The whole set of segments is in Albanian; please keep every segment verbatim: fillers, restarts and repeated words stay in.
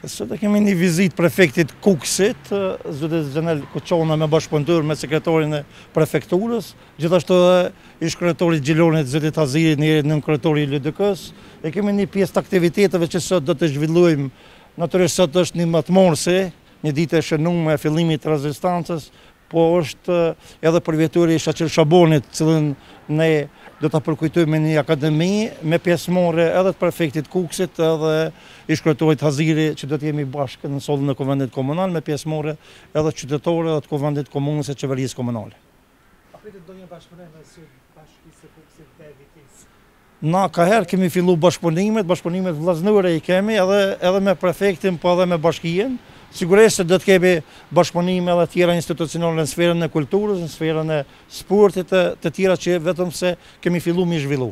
Sot e kemi një vizitë prefektit Kukësit, zoti Xhenel Koçona me bashkëpunëtor me sekretarin e prefekturës, gjithashtu edhe ish kryetarit Gjilonit zoti Taziri, njëri nën kryetori i L D K-s. E kemi një pjesë të aktiviteteve që sot do të zhvillojmë. Natyrisht sot është një matmorëse, një ditë e shënuar e fillimit të rezistancës, po është edhe përvjeturi i Shaqir Shabonit, cilën ne do ta përkujtojmë me një akademi me pjesëmarrje edhe të prefektit Kukësit edhe ish kryetarit Haziri, që do të jemi bashkë në sollën e Kuvendit Komunal me pjesëmarrje edhe qytetarë të Kuvendit Komunës e Qeverisë Komunale. A pritet ndonjë bashkëpunim mes Bashkisë së Kukësit dhe Vitisë? Na ka herë kemi fillu bashkëpunimet, bashkëpunimet vllazënore i kemi edhe edhe me prefektin, po edhe me bashkinë. Sigurisht se do të kemi bashkëpunime edhe tjera institucionale në sferën e kulturës, në sferën e sportit të, të tjera që vetëm se kemi fillu mi zhvillu.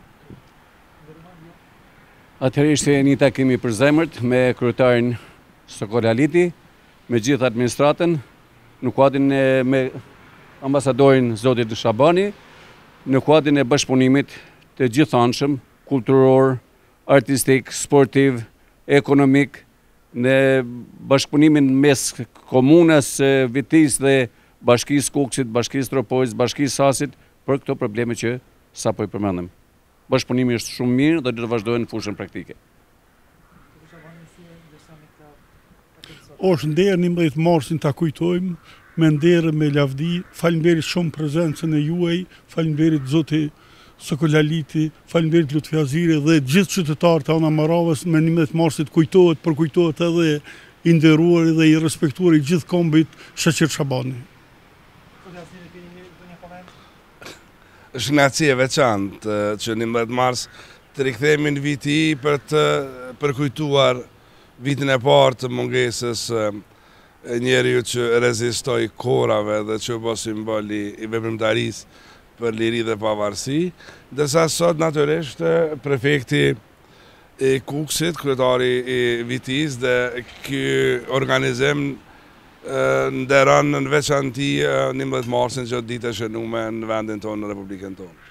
Atëherë ishte një takimi për zemërt me kryetarin Sokol Haliti, me gjithë administratën, në kuadrin e me ambasadorin zotit Shabani, në kuadrin e bashkëpunimit të gjithanshëm, kulturor, artistik, sportiv, ekonomik, në bashkëpunimin mes komunës Vitisë dhe Bashkisë Kukësit, Bashkisë Tropojës, Bashkisë Sasit për këto probleme që sapo i përmendëm. Bashkëpunimi është shumë mirë dhe do të vazhdojë në fushën praktike. Është nder njëmbëdhjetë marsin ta kujtojmë me nder me lavdi. Faleminderit shumë prezencën e juaj, faleminderit zoti Sokol Haliti, faleminderit Lutfi Haziri dhe gjithë qytetarët e Ana Maravës. Me njëmbëdhjetë marsit kujtohet, përkujtohet edhe i nderuar dhe i respektuar i gjithë kombit Shaqir Shabani. Është kënaqësi e veçantë që njëmbëdhjetë mars të rikthehemi në viti për të përkujtuar vitin e parë të mungesës e njeriu që rezistoi korave dhe që u bë simbol i veprimtarisë për liri dhe pavarësi, ndërsa sot natyrisht prefekti i Kukësit, kryetari i Vitisë dhe ky organizim nderon në veçanti njëmbëdhjetë marsin që ditë e shënuar në vendin tonë, në Republikën tonë.